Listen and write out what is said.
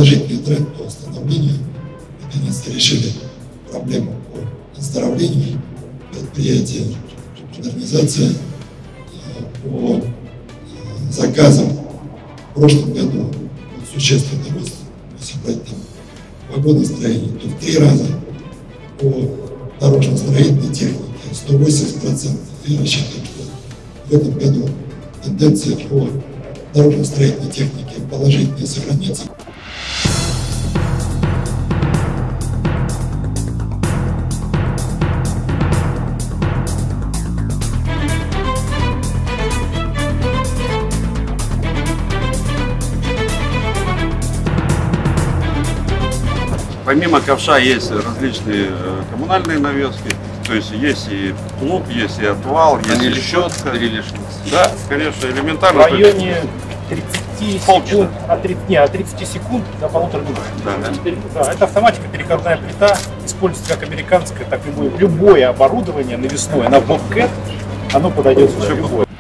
положительный тренд по восстановлению. Наконец-то решили проблему по оздоровлению предприятия, модернизация по заказам. В прошлом году существенный рост, если брать там вагоностроение, то в 3 раза по дорожно-строительной технике 180%. И рассчитываем, что в этом году тенденция по дорожно-строительной технике положительно сохранится. Помимо ковша есть различные коммунальные навески, то есть есть и плуг, есть и отвал, есть и щетка. Да, конечно, элементарно. В районе 30 секунд, от 30 секунд до 1,5 минут. Да, это автоматика, переходная плита, используется как американское, так и любое оборудование навесное на бобкэт, оно подойдет сюда любое.